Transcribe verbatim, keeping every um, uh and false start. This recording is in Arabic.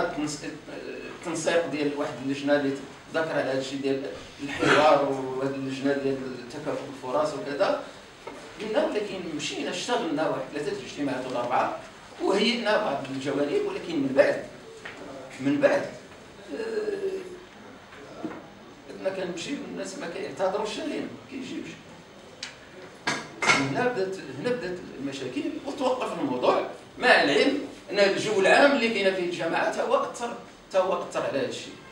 التنسيق ديال واحد اللجنه اللي ذكر على هذا الشيء ديال الحوار وهذه اللجنه ديال تكافؤ الفرص وكذا. قلنا ولكن مشينا اشتغلنا واحد ثلاثه اجتماعات ولا اربعه وهيئنا بعض الجوانب، ولكن من بعد من بعد كنا كنمشيو الناس ما كيعتذروش علينا، ما كيجيوش. هنا بدات هنا بدات المشاكل وتوقف الموضوع، مع العلم ان الجو العام اللي كاين في الجامعات هو اثر هو اثر على هذا الشيء.